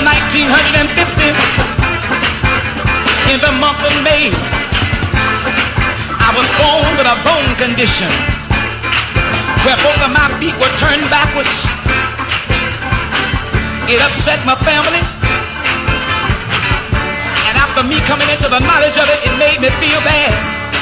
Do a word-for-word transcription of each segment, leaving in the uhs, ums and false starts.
nineteen fifty, in the month of May, I was born with a bone condition where both of my feet were turned backwards. It upset my family, and after me coming into the knowledge of it, it made me feel bad.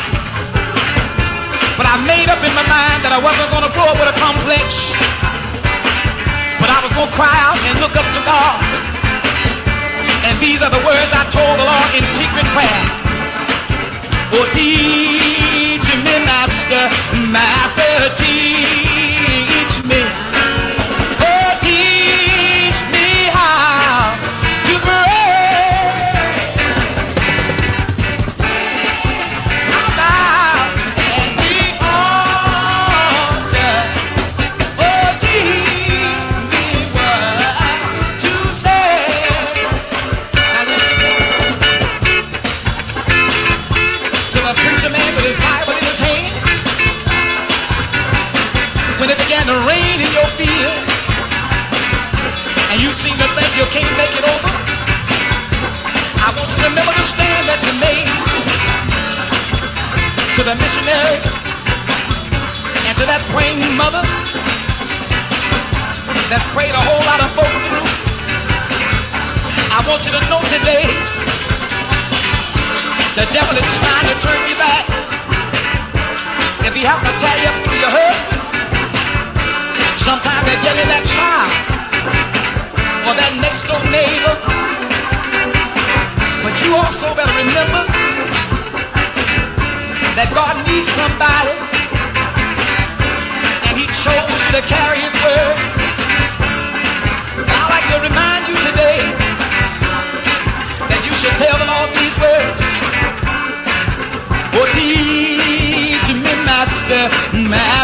But I made up in my mind that I wasn't going to grow up with a complex, but I was going to cry out and look up to God. And these are the words I told the Lord in secret prayer. Oh, teach me, Master, Master, teach me. Oh, teach me how to pray. How thou and the altar. Oh, teach me what to say. Now listen to the preacher man with his Bible in his hand. When it began to rain in your field, and you seem to think you can't make it over, I want you to remember the stand that you made to the missionary and to that praying mother that's prayed a whole lot of folk through. I want you to know today, the devil is trying to turn you back. If he happen to tie you up through your husband, sometimes they get in that child or that next door neighbor. But you also better remember that God needs somebody, and he chose you to carry his word. And I'd like to remind you today that you should tell the Lord these words. Oh, teach me, Master, Master.